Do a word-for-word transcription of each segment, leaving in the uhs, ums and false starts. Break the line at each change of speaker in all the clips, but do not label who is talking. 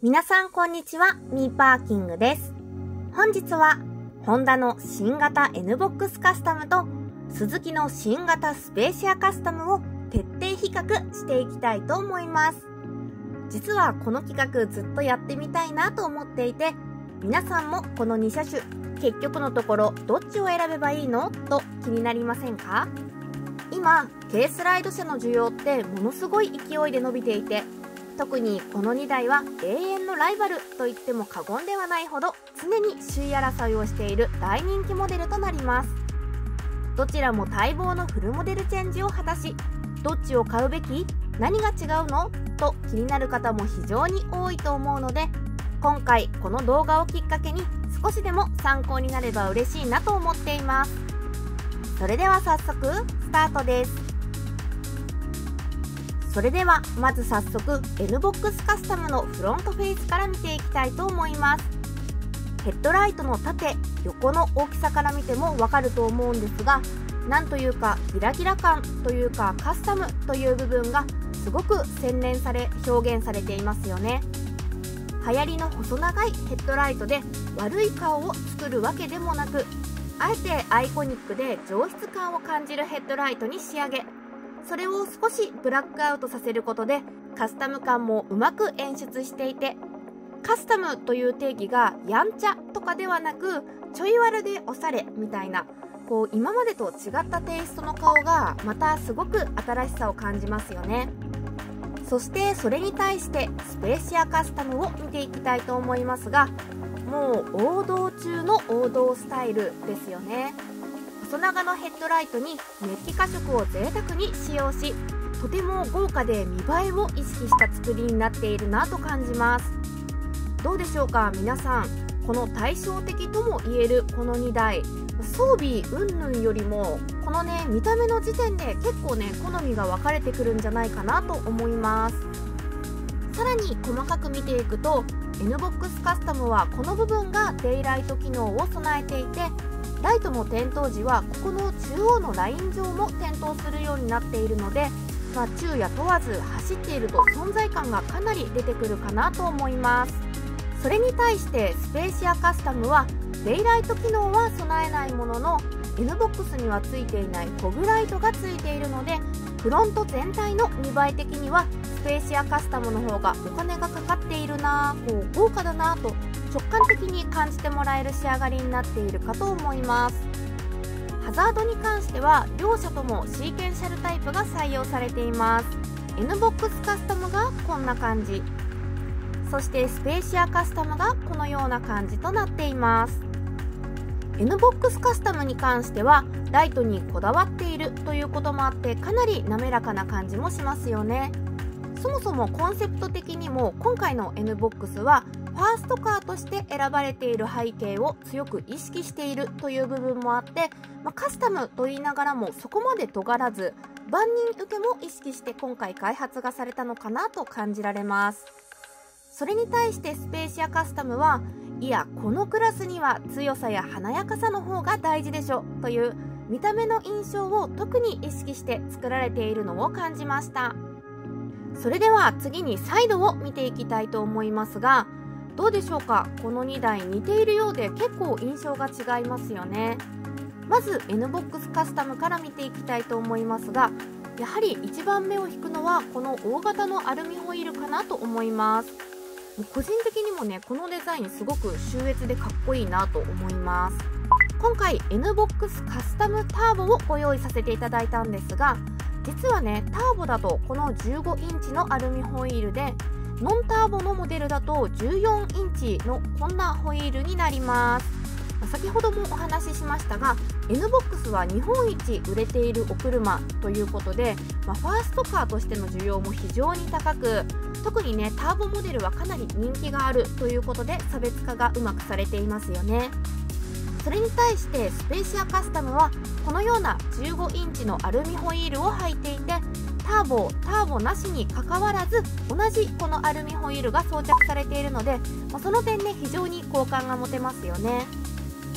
皆さんこんにちは、ミーパーキングです。本日はホンダの新型 N ボックスカスタムとスズキの新型スペーシアカスタムを徹底比較していきたいと思います。実はこの企画ずっとやってみたいなと思っていて、皆さんもこのに車種結局のところどっちを選べばいいのと気になりませんか？今軽スライド車の需要ってものすごい勢いで伸びていて、特にこのにだいは永遠のライバルと言っても過言ではないほど常に首位争いをしている大人気モデルとなります。どちらも待望のフルモデルチェンジを果たし、どっちを買うべき？何が違うの？と気になる方も非常に多いと思うので、今回この動画をきっかけに少しでも参考になれば嬉しいなと思っています。それでは早速スタートです。それではまず早速 N ボックスカスタムのフロントフェイスから見ていきたいと思います。ヘッドライトの縦横の大きさから見てもわかると思うんですが、なんというかギラギラ感というかカスタムという部分がすごく洗練され表現されていますよね。流行りの細長いヘッドライトで悪い顔を作るわけでもなく、あえてアイコニックで上質感を感じるヘッドライトに仕上げ、それを少しブラックアウトさせることでカスタム感もうまく演出していて、カスタムという定義がやんちゃとかではなくちょい悪でおしゃれみたいな、こう今までと違ったテイストの顔がまたすごく新しさを感じますよね。そしてそれに対してスペーシアカスタムを見ていきたいと思いますが、もう王道中の王道スタイルですよね。細長のヘッドライトにメッキ加色を贅沢に使用し、とても豪華で見栄えを意識した作りになっているなと感じます。どうでしょうか皆さん、この対照的とも言えるこのにだい、装備云々よりもこのね見た目の時点で結構ね好みが分かれてくるんじゃないかなと思います。さらに細かく見ていくと N ボックスカスタムはこの部分がデイライト機能を備えていて、ライトの点灯時はここの中央のライン上も点灯するようになっているので、まあ、昼夜問わず走っていると存在感がかなり出てくるかなと思います。それに対してスペーシアカスタムはデイライト機能は備えないものの N ボックスにはついていないフォグライトがついているので、フロント全体の見栄え的にはスペーシアカスタムの方がお金がかかっているなぁ、こう豪華だなぁと直感的に感じてもらえる仕上がりになっているかと思います。ハザードに関しては両車ともシーケンシャルタイプが採用されています。 N ボックスカスタムがこんな感じ、そしてスペーシアカスタムがこのような感じとなっています。 N ボックスカスタムに関してはライトにこだわっているということもあってかなり滑らかな感じもしますよね。そもそもコンセプト的にも今回の N ボックスはファーストカーとして選ばれている背景を強く意識しているという部分もあって、まあ、カスタムと言いながらもそこまで尖らず万人受けも意識して今回開発がされたのかなと感じられます。それに対してスペーシアカスタムは、いやこのクラスには強さや華やかさの方が大事でしょという見た目の印象を特に意識して作られているのを感じました。それでは次にサイドを見ていきたいと思いますが、どうでしょうかこのにだい似ているようで結構印象が違いますよね。まず N ボックスカスタムから見ていきたいと思いますが、やはり一番目を引くのはこの大型のアルミホイールかなと思います。個人的にもねこのデザインすごく秀逸でかっこいいなと思います。今回 N ボックスカスタムターボをご用意させていただいたんですが、実はねターボだとこのじゅうごインチのアルミホイールで、ノンターボのモデルだとじゅうよんインチのこんなホイールになります。先ほどもお話ししましたが N ボックスは日本一売れているお車ということで、まあ、ファーストカーとしての需要も非常に高く、特にねターボモデルはかなり人気があるということで差別化がうまくされていますよね。それに対してスペーシアカスタムはこのようなじゅうごインチのアルミホイールを履いていて、ターボターボなしにかかわらず同じこのアルミホイールが装着されているので、まあ、その点ね非常に好感が持てますよね。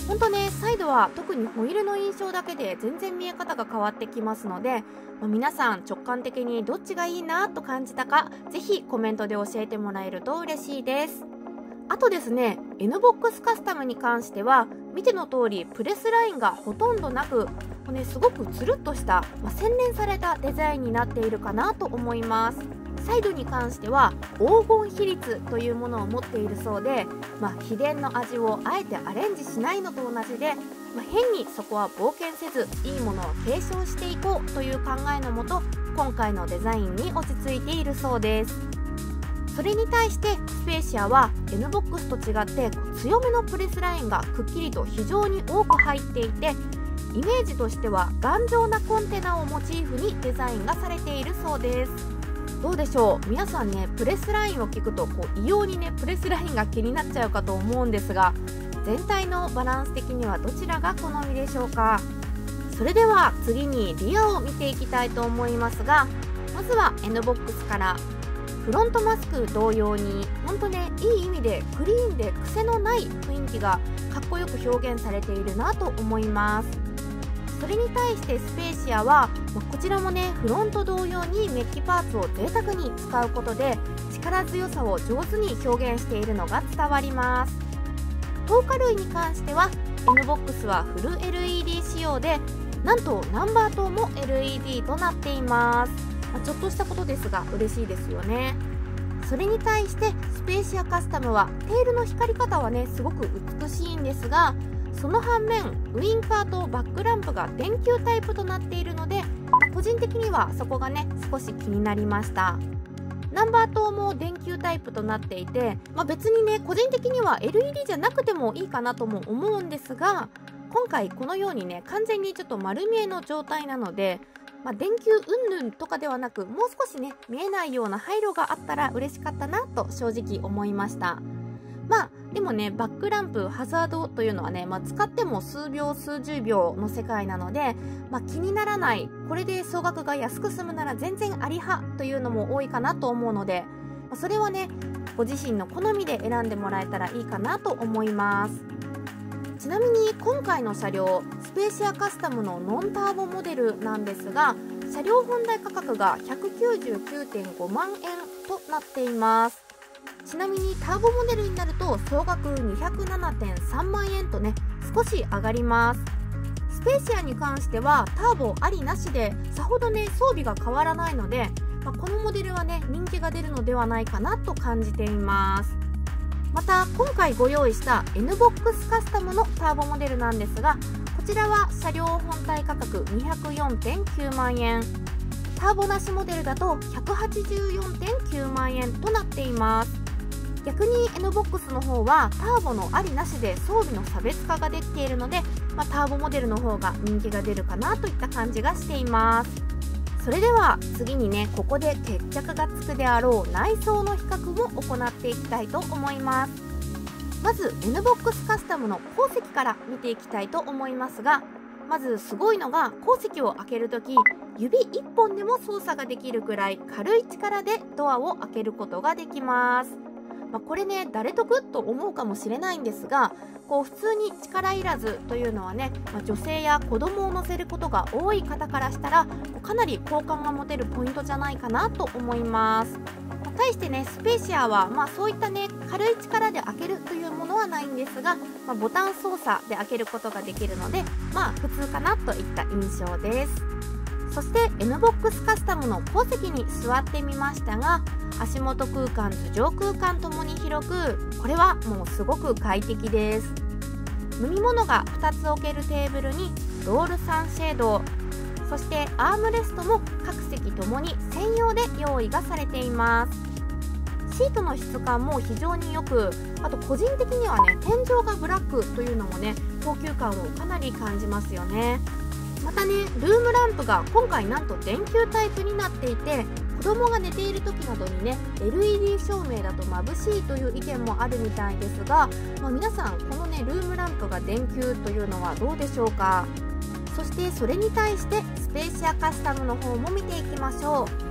ほんとね、サイドは特にホイールの印象だけで全然見え方が変わってきますので、まあ、皆さん直感的にどっちがいいなと感じたか、ぜひコメントで教えてもらえると嬉しいです。あとですね、 N ボックスカスタムに関しては見ての通りプレスラインがほとんどなく、ね、すごくつるっとした、まあ、洗練されたデザインになっているかなと思います。サイドに関しては黄金比率というものを持っているそうで、まあ、秘伝の味をあえてアレンジしないのと同じで、まあ、変にそこは冒険せずいいものを継承していこうという考えのもと、今回のデザインに落ち着いているそうです。それに対してスペーシアは N ボックスと違って強めのプレスラインがくっきりと非常に多く入っていて、イメージとしては頑丈なコンテナをモチーフにデザインがされているそうです。どうでしょう、皆さんね、プレスラインを聞くとこう異様にねプレスラインが気になっちゃうかと思うんですが、全体のバランス的にはどちらが好みでしょうか。それでは次にリアを見ていきたいと思いますが、まずは N ボックスから。フロントマスク同様に本当ね、いい意味でクリーンで癖のない雰囲気がかっこよく表現されているなと思います。それに対してスペーシアは、まあ、こちらもねフロント同様にメッキパーツを贅沢に使うことで力強さを上手に表現しているのが伝わります。透過類に関しては N ボックスはフル エルイーディー 仕様で、なんとナンバー灯も エルイーディー となっています。まあ、ちょっとしたことですが嬉しいですよね。それに対してスペーシアカスタムはテールの光り方はねすごく美しいんですが、その反面ウインカーとバックランプが電球タイプとなっているので、個人的にはそこがね少し気になりました。ナンバー灯も電球タイプとなっていて、まあ、別にね個人的には エルイーディー じゃなくてもいいかなとも思うんですが、今回このようにね完全にちょっと丸見えの状態なので、まあ、電球云々とかではなく、もう少しね見えないような配慮があったら嬉しかったなと正直思いました。まあでもね、バックランプハザードというのはね、まあ、使っても数秒数十秒の世界なので、まあ、気にならない、これで総額が安く済むなら全然あり派というのも多いかなと思うので、まあ、それはねご自身の好みで選んでもらえたらいいかなと思います。ちなみに今回の車両スペーシアカスタムのノンターボモデルなんですが、車両本体価格が ひゃくきゅうじゅうきゅうてんごまんえんとなっています。ちなみにターボモデルになると総額 にひゃくななてんさんまんえんとね少し上がります。スペーシアに関してはターボありなしでさほどね装備が変わらないので、まあ、このモデルはね人気が出るのではないかなと感じています。また今回ご用意した N ボックスカスタムのターボモデルなんですが、こちらは車両本体価格 にひゃくよんてんきゅうまんえん、ターボなしモデルだと ひゃくはちじゅうよんてんきゅうまんえんとなっています。逆に N ボックスの方はターボのありなしで装備の差別化ができているので、まあ、ターボモデルの方が人気が出るかなといった感じがしています。それでは次にねここで決着がつくであろう内装の比較も行っていきたいと思います。まず N ボックスカスタムの後席から見ていきたいと思いますが、まずすごいのが後席を開けるとき指いっぽんでも操作ができるくらい軽い力でドアを開けることができます。まあ、これね誰得と思うかもしれないんですが、こう普通に力いらずというのはね、まあ、女性や子供を乗せることが多い方からしたらかなり好感が持てるポイントじゃないかなと思います。対してねスペーシアは、まあ、そういったね軽い力で開けるというものはないんですが、まあ、ボタン操作で開けることができるので、まあ普通かなといった印象です。そして N ボックスカスタムの後席に座ってみましたが、足元空間頭上空間ともに広く、これはもうすごく快適です。飲み物がふたつ置けるテーブルにロールサンシェード、そしてアームレストも各席ともに専用で用意がされています。シートの質感も非常に良く、あと個人的にはね天井がブラックというのもね高級感をかなり感じますよね。またねルームランプが今回なんと電球タイプになっていて、子供が寝ている時などにね エルイーディー 照明だと眩しいという意見もあるみたいですが、まあ、皆さんこのねルームランプが電球というのはどうでしょうか。そしてそれに対してスペーシアカスタムの方も見ていきましょう。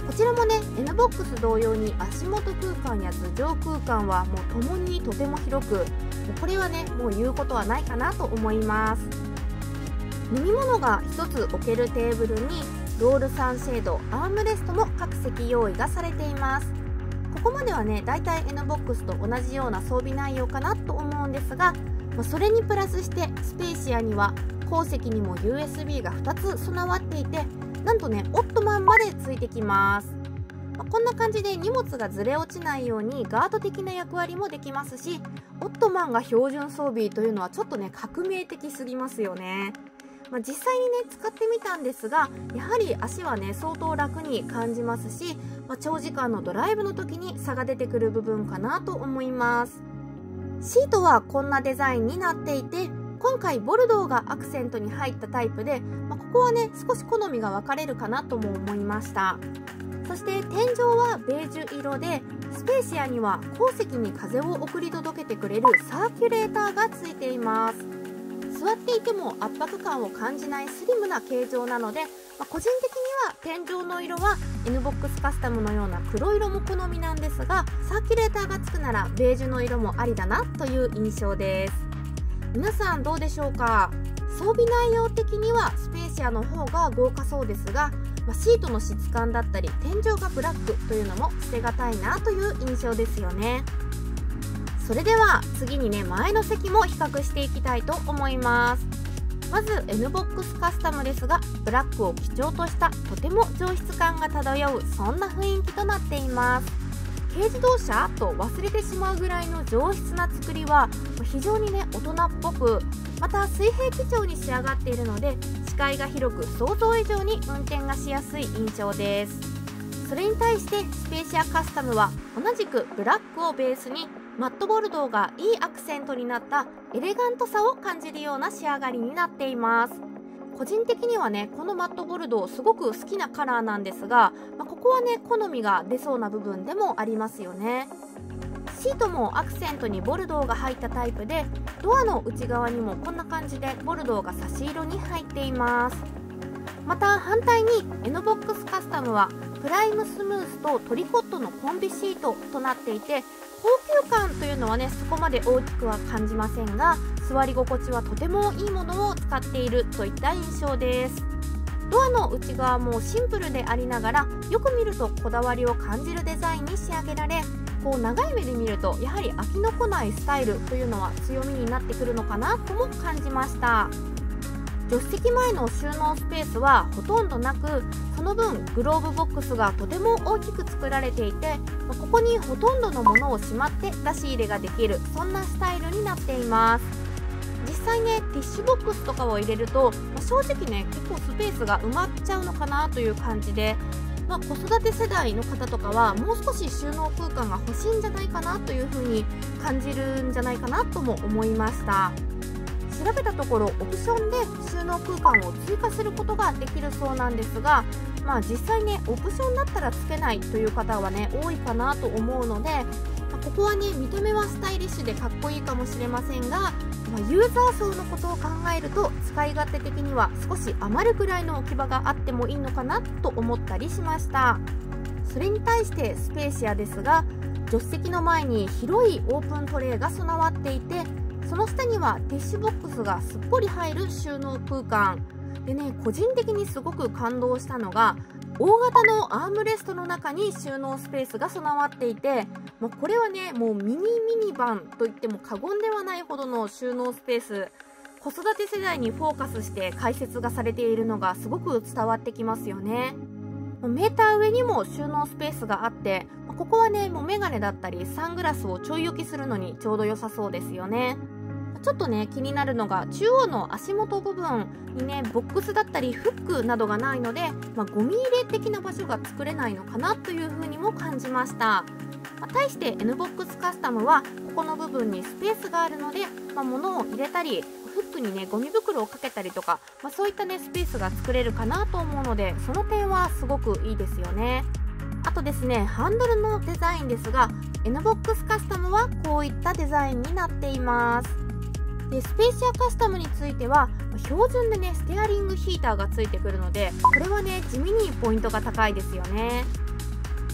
こちらもね N ボックス同様に足元空間や頭上空間はもうともにとても広く、もうこれはねもう言うことはないかなと思います。飲み物がひとつ置けるテーブルにロールサンシェード、アームレストも各席用意がされています。ここまではねだいたい N ボックスと同じような装備内容かなと思うんですが、それにプラスしてスペーシアには後席にも ユーエスビー がふたつ備わっていて、なんとねオットマンまでついてきます。こんな感じで荷物がずれ落ちないようにガード的な役割もできますし、オットマンが標準装備というのはちょっとね革命的すぎますよね。まあ、実際にね使ってみたんですが、やはり足はね相当楽に感じますし、まあ、長時間のドライブの時に差が出てくる部分かなと思います。シートはこんなデザインになっていて、今回ボルドーがアクセントに入ったタイプで、まあ、ここはね少し好みが分かれるかなとも思いました。そして天井はベージュ色で、スペーシアには後席に風を送り届けてくれるサーキュレーターがついています。座っていても圧迫感を感じないスリムな形状なので、まあ、個人的には天井の色は N ボックスカスタムのような黒色も好みなんですが、サーキュレーターがつくならベージュの色もありだなという印象です。皆さんどうでしょうか。装備内容的にはスペーシアの方が豪華そうですが、まあ、シートの質感だったり天井がブラックというのも捨てがたいなという印象ですよね。それでは次にね前の席も比較していきたいと思います。まず N ボックスカスタムですが、ブラックを基調としたとても上質感が漂うそんな雰囲気となっています。軽自動車と忘れてしまうぐらいの上質な作りは非常にね大人っぽく、また水平基調に仕上がっているので視界が広く想像以上に運転がしやすい印象です。それに対してスペーシアカスタムは同じくブラックをベースにマットボルドーがいいアクセントになったエレガントさを感じるような仕上がりになっています。個人的にはねこのマットボルドーすごく好きなカラーなんですが、まあ、ここはね好みが出そうな部分でもありますよね。シートもアクセントにボルドーが入ったタイプで、ドアの内側にもこんな感じでボルドーが差し色に入っています。また反対に N ボックスカスタムはプライムスムースとトリコットのコンビシートとなっていて、高級感というのはねそこまで大きくは感じませんが、座り心地はとてもいいものを使っているといった印象です。ドアの内側もシンプルでありながら、よく見るとこだわりを感じるデザインに仕上げられ、こう長い目で見るとやはり飽きのこないスタイルというのは強みになってくるのかなとも感じました。助手席前の収納スペースはほとんどなく、その分グローブボックスがとても大きく作られていて、ここにほとんどのものをしまって出し入れができる、そんなスタイルになっています。実際ねティッシュボックスとかを入れると、まあ、正直ね結構スペースが埋まっちゃうのかなという感じで、まあ、子育て世代の方とかはもう少し収納空間が欲しいんじゃないかなというふうに感じるんじゃないかなとも思いました。調べたところオプションで収納空間を追加することができるそうなんですが、まあ、実際ねオプションだったらつけないという方はね多いかなと思うので、まあ、ここはね見た目はスタイリッシュでかっこいいかもしれませんが、まあ、ユーザー層のことを考えると使い勝手的には少し余るくらいの置き場があってもいいのかなと思ったりしました。それに対してスペーシアですが、助手席の前に広いオープントレイが備わっていて、その下にはティッシュボックスがすっぽり入る収納空間でね、個人的にすごく感動したのが大型のアームレストの中に収納スペースが備わっていて、もうこれはねもうミニミニバンといっても過言ではないほどの収納スペース、子育て世代にフォーカスして解説がされているのがすごく伝わってきますよね。メーター上にも収納スペースがあって、ここはねもうメガネだったりサングラスをちょい置きするのにちょうど良さそうですよね。ちょっとね気になるのが中央の足元部分にねボックスだったりフックなどがないので、まあ、ゴミ入れ的な場所が作れないのかなというふうにも感じました。まあ、対して N ボックスカスタムはここの部分にスペースがあるので、まあ、物を入れたりフックにねゴミ袋をかけたりとか、まあ、そういったねスペースが作れるかなと思うので、その点はすごくいいですよね。あとですねハンドルのデザインですが、 N ボックスカスタムはこういったデザインになっています。でスペーシアカスタムについては標準でねステアリングヒーターがついてくるので、これはね地味にポイントが高いですよね。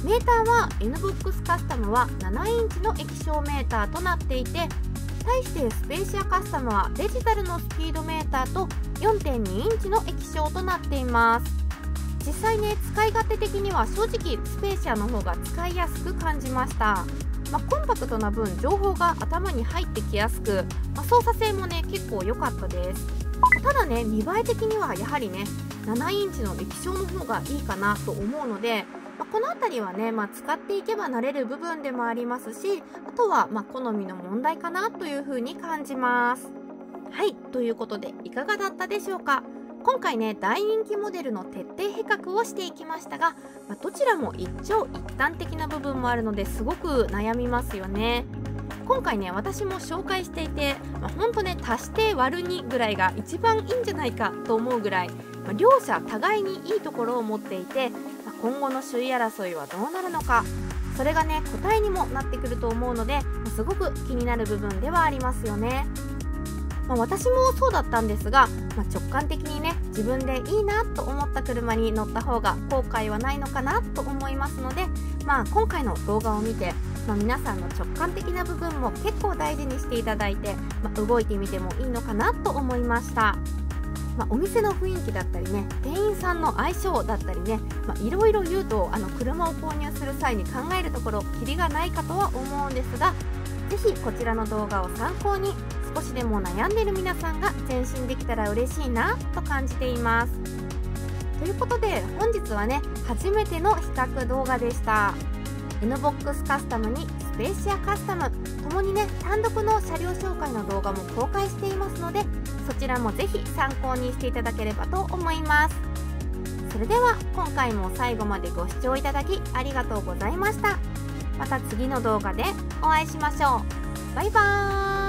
メーターは エヌボックスカスタムはななインチの液晶メーターとなっていて、対してスペーシアカスタムはデジタルのスピードメーターと よんてんにインチの液晶となっています。実際ね、使い勝手的には正直スペーシアの方が使いやすく感じました。まあ、コンパクトな分情報が頭に入ってきやすく、まあ、操作性もね結構良かったです。ただね、見栄え的にはやはりねななインチの液晶の方がいいかなと思うので、まあ、この辺りはね、まあ、使っていけば慣れる部分でもありますし、あとはまあ好みの問題かなというふうに感じます。はい、ということでいかがだったでしょうか。今回ね、大人気モデルの徹底比較をしていきましたが、まあ、どちらも一長一短的な部分もあるのですごく悩みますよね。今回ね、私も紹介していて、まあ、ほんとね、足して割るにぐらいが一番いいんじゃないかと思うぐらい、まあ、両者互いにいいところを持っていて、まあ、今後の首位争いはどうなるのか、それがね答えにもなってくると思うので、まあ、すごく気になる部分ではありますよね。まあ、私もそうだったんですが、まあ、直感的にね自分でいいなと思った車に乗った方が後悔はないのかなと思いますので、まあ、今回の動画を見て、まあ、皆さんの直感的な部分も結構大事にしていただいて、まあ、動いてみてもいいのかなと思いました。まあ、お店の雰囲気だったりね、店員さんの相性だったりね、まあ、いろいろ言うとあの車を購入する際に考えるところキリがないかとは思うんですが、ぜひこちらの動画を参考に少しでも悩んでいる皆さんが前進できたら嬉しいなと感じています。ということで本日はね、初めての比較動画でした。 エヌボックス カスタムにスペーシアカスタムともにね、単独の車両紹介の動画も公開していますので、そちらもぜひ参考にしていただければと思います。それでは今回も最後までご視聴いただきありがとうございました。また次の動画でお会いしましょう。バイバーイ。